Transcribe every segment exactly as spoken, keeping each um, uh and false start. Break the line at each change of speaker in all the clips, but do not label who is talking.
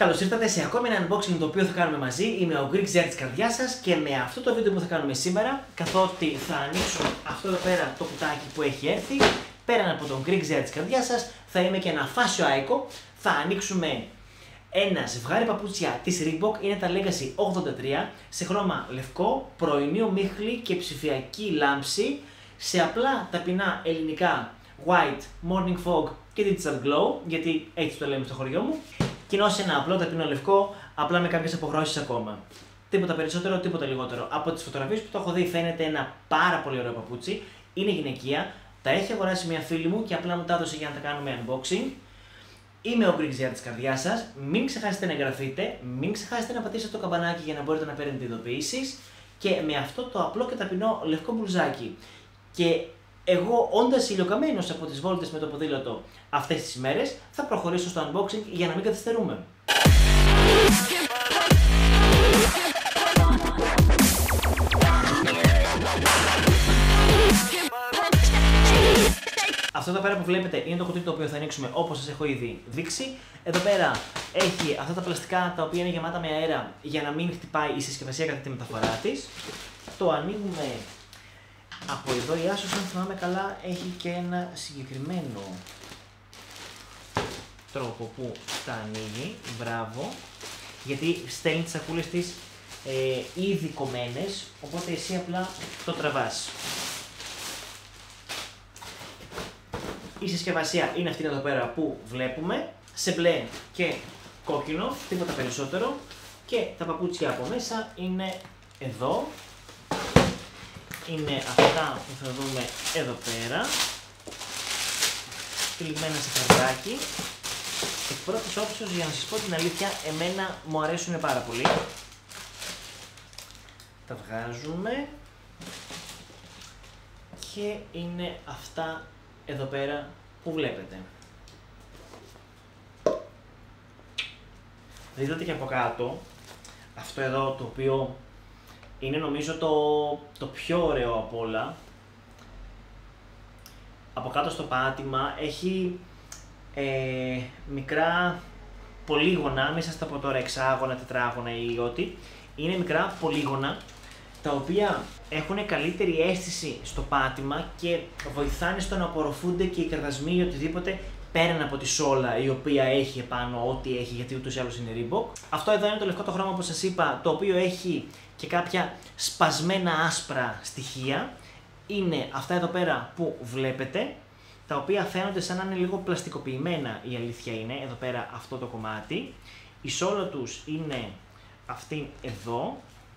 Καλώς ήρθατε σε ακόμη ένα unboxing το οποίο θα κάνουμε μαζί. Είμαι ο Greek Zer της καρδιάς σας και με αυτό το βίντεο που θα κάνουμε σήμερα, καθότι θα ανοίξω αυτό εδώ πέρα το κουτάκι που έχει έρθει, πέραν από τον Greek Zer της καρδιάς σας, θα είμαι και ένα fascio icon. Θα ανοίξουμε ένα ζευγάρι παπούτσια της Reebok, είναι τα Legacy ογδόντα τρία, σε χρώμα λευκό, πρωινή ομίχλη και ψηφιακή λάμψη, σε απλά ταπεινά ελληνικά white, morning fog και digital glow, γιατί έτσι το λέμε στο χωριό μου. Κοινώ σε ένα απλό ταπεινό λευκό, απλά με κάποιες αποχρώσεις ακόμα. Τίποτα περισσότερο, τίποτα λιγότερο. Από τις φωτογραφίες που το έχω δει φαίνεται ένα πάρα πολύ ωραίο παπούτσι. Είναι γυναικεία, τα έχει αγοράσει μια φίλη μου και απλά μου τα έδωσε για να τα κάνουμε unboxing. Είμαι ο Greek Zer της καρδιάς σας. Μην ξεχάσετε να εγγραφείτε, μην ξεχάσετε να πατήσετε το καμπανάκι για να μπορείτε να παίρνετε ειδοποιήσεις. Και με αυτό το απλό και ταπεινό λευκό μπλουζάκι. Και εγώ, όντας ηλιοκαμένος από τις βόλτες με το ποδήλατο αυτές τις ημέρες, θα προχωρήσω στο unboxing για να μην καθυστερούμε. Αυτό εδώ πέρα που βλέπετε είναι το κουτί το οποίο θα ανοίξουμε όπως σας έχω ήδη δείξει. Εδώ πέρα έχει αυτά τα πλαστικά τα οποία είναι γεμάτα με αέρα για να μην χτυπάει η συσκευασία κατά τη μεταφορά της. Το ανοίγουμε από εδώ. Η Asos, αν θυμάμαι καλά, έχει και ένα συγκεκριμένο τρόπο που τα ανοίγει. Μπράβο. Γιατί στέλνει τις σακούλες της ε, ήδη κομμένες, οπότε εσύ απλά το τραβάς. Η συσκευασία είναι αυτή εδώ πέρα που βλέπουμε, σε μπλε και κόκκινο, τίποτα περισσότερο, και τα παπούτσια από μέσα είναι εδώ. Είναι αυτά που θα δούμε εδώ πέρα, τυλιγμένα σε χαρτάκι. Εκ πρώτης όψεως, για να σας πω την αλήθεια, εμένα μου αρέσουν πάρα πολύ. Τα βγάζουμε και είναι αυτά εδώ πέρα που βλέπετε. Δείτε και από κάτω αυτό εδώ, το οποίο είναι νομίζω το, το πιο ωραίο από όλα. Από κάτω στο πάτημα έχει ε, μικρά πολύγωνα, μέσα στα από τώρα εξάγωνα, τετράγωνα ή ό,τι. Είναι μικρά πολύγωνα, τα οποία έχουν καλύτερη αίσθηση στο πάτημα και βοηθάνε στο να απορροφούνται και οι κραδασμοί ή οτιδήποτε πέραν από τη σόλα η οποία έχει επάνω ό,τι έχει, γιατί ούτως ή άλλως είναι Reebok. Αυτό εδώ είναι το λευκό το χρώμα, όπως σας είπα, το οποίο έχει και κάποια σπασμένα άσπρα στοιχεία. Είναι αυτά εδώ πέρα που βλέπετε, τα οποία φαίνονται σαν να είναι λίγο πλαστικοποιημένα, η αλήθεια είναι, εδώ πέρα αυτό το κομμάτι. Η σόλα τους είναι αυτή εδώ.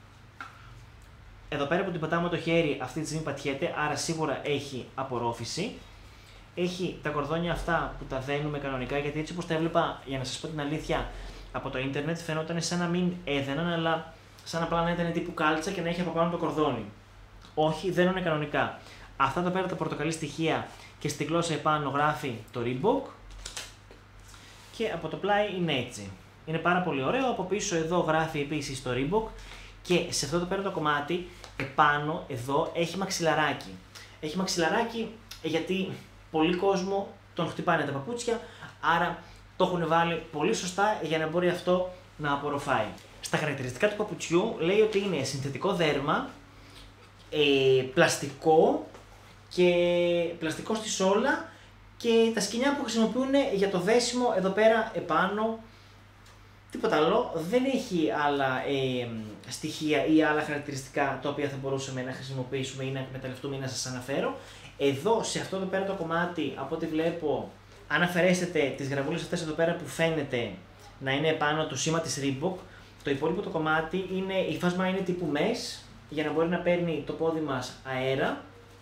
Εδώ πέρα που την πατάμε το χέρι αυτή τη στιγμή πατιέται, άρα σίγουρα έχει απορρόφηση. Έχει τα κορδόνια αυτά που τα δένουμε κανονικά, γιατί έτσι όπως τα έβλεπα, για να σας πω την αλήθεια, από το ίντερνετ φαινόταν σαν να μην έδαιναν, αλλά σαν απλά να ήταν τύπου κάλτσα και να έχει από πάνω το κορδόνι. Όχι, δένουνε κανονικά. Αυτά εδώ πέρα τα πορτοκαλί στοιχεία και στη γλώσσα επάνω γράφει το Reebok. Και από το πλάι είναι έτσι. Είναι πάρα πολύ ωραίο. Από πίσω εδώ γράφει επίσης το Reebok. Και σε αυτό το πέρα το κομμάτι, επάνω εδώ έχει μαξιλαράκι. Έχει μαξιλαράκι γιατί πολλοί κόσμο τον χτυπάνε τα παπούτσια, άρα το έχουν βάλει πολύ σωστά για να μπορεί αυτό να απορροφάει. Στα χαρακτηριστικά του παπουτσιού λέει ότι είναι συνθετικό δέρμα, ε, πλαστικό και πλαστικό στη σόλα, και τα σκοινιά που χρησιμοποιούν για το δέσιμο εδώ πέρα επάνω. Τίποτα άλλο, δεν έχει άλλα ε, στοιχεία ή άλλα χαρακτηριστικά τα οποία θα μπορούσαμε να χρησιμοποιήσουμε ή να εκμεταλλευτούμε ή να σας αναφέρω. Εδώ, σε αυτό εδώ πέρα το κομμάτι, από ό,τι βλέπω, αν αφαιρέσετε τις γραβούλες αυτές εδώ πέρα που φαίνεται να είναι επάνω το σήμα της Reebok, το υπόλοιπο το κομμάτι, είναι, η φάσμα είναι τύπου mesh, για να μπορεί να παίρνει το πόδι μας αέρα.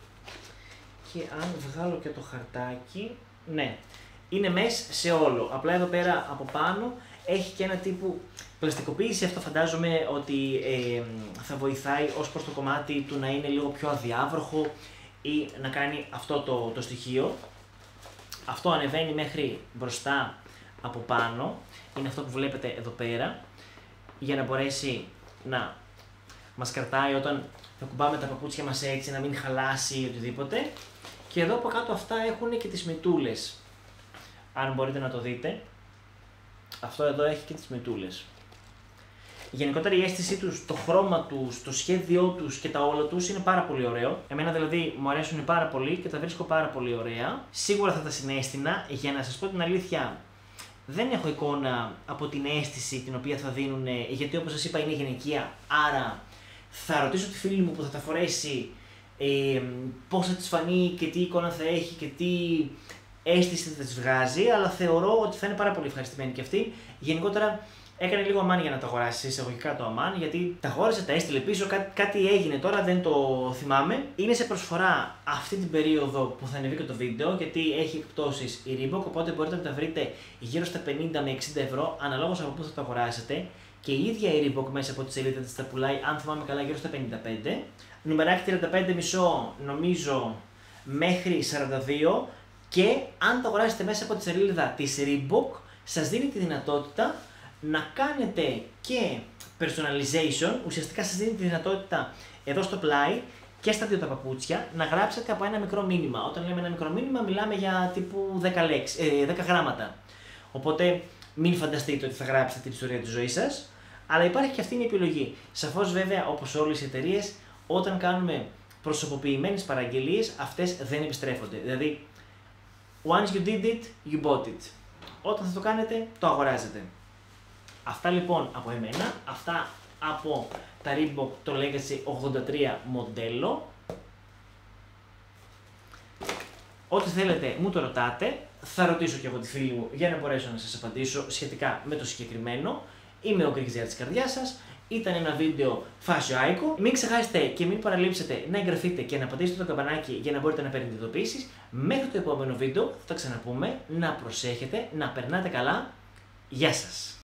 Και αν βγάλω και το χαρτάκι, ναι, είναι mesh σε όλο, απλά εδώ πέρα από πάνω έχει και ένα τύπου πλαστικοποίηση. Αυτό φαντάζομαι ότι ε, θα βοηθάει ως προς το κομμάτι του να είναι λίγο πιο αδιάβροχο ή να κάνει αυτό το, το στοιχείο. Αυτό ανεβαίνει μέχρι μπροστά από πάνω, είναι αυτό που βλέπετε εδώ πέρα, για να μπορέσει να μας κρατάει όταν θα κουμπάμε τα παπούτσια μας έτσι, να μην χαλάσει ή οτιδήποτε. Και εδώ από κάτω αυτά έχουν και τις μυτούλες, αν μπορείτε να το δείτε. Αυτό εδώ έχει και τις μυτούλες. Γενικότερα η αίσθησή τους, το χρώμα τους, το σχέδιό τους και τα όλα τους είναι πάρα πολύ ωραίο. Εμένα δηλαδή μου αρέσουν πάρα πολύ και τα βρίσκω πάρα πολύ ωραία. Σίγουρα θα τα συνέστηνα, για να σας πω την αλήθεια. Δεν έχω εικόνα από την αίσθηση την οποία θα δίνουν, γιατί όπως σας είπα είναι γυναικεία, άρα θα ρωτήσω τη φίλη μου που θα τα φορέσει ε, πώς θα της φανεί και τι εικόνα θα έχει και τι αίσθηση θα της βγάζει, αλλά θεωρώ ότι θα είναι πάρα πολύ ευχαριστημένη και αυτή. Γενικότερα έκανε λίγο αμάν για να το αγοράσει, εισαγωγικά το αμάν, γιατί τα αγόρασε, τα έστειλε πίσω, κάτι, κάτι έγινε τώρα, δεν το θυμάμαι. Είναι σε προσφορά αυτή την περίοδο που θα ανεβεί και το βίντεο, γιατί έχει εκπτώσεις η Reebok, οπότε μπορείτε να τα βρείτε γύρω στα πενήντα με εξήντα ευρώ, αναλόγως από πού θα το αγοράσετε. Και η ίδια η Reebok μέσα από τη σελίδα της τα πουλάει, αν θυμάμαι καλά, γύρω στα πενήντα πέντε. Νουμεράκι τριάντα πέντε κόμμα πέντε νομίζω μέχρι σαράντα δύο, και αν το αγοράσετε μέσα από τη σελίδα της Reebok, σας δίνει τη δυνατότητα να κάνετε και personalization, ουσιαστικά σας δίνει τη δυνατότητα εδώ στο πλάι και στα δύο τα παπούτσια να γράψετε από ένα μικρό μήνυμα. Όταν λέμε ένα μικρό μήνυμα μιλάμε για τύπου δέκα, λέξ, ε, δέκα γράμματα. Οπότε μην φανταστείτε ότι θα γράψετε την ιστορία της ζωής σας, αλλά υπάρχει και αυτή η επιλογή. Σαφώς βέβαια, όπως όλες οι εταιρείες, όταν κάνουμε προσωποποιημένες παραγγελίες, αυτές δεν επιστρέφονται. Δηλαδή, once you did it, you bought it. Όταν θα το κάνετε, το αγοράζετε. Αυτά λοιπόν από εμένα, αυτά από τα Reebok το Legacy ογδόντα τρία μοντέλο. Ό,τι θέλετε μου το ρωτάτε, θα ρωτήσω και εγώ τη φίλη μου για να μπορέσω να σας απαντήσω σχετικά με το συγκεκριμένο. Είμαι ο Γκριγκζέα της καρδιάς σας, ήταν ένα βίντεο φασιοάικο. Μην ξεχάσετε και μην παραλείψετε να εγγραφείτε και να πατήσετε το καμπανάκι για να μπορείτε να παίρνετε ειδοποιήσεις. Μέχρι το επόμενο βίντεο θα τα ξαναπούμε, να προσέχετε, να περνάτε καλά. Γεια σας!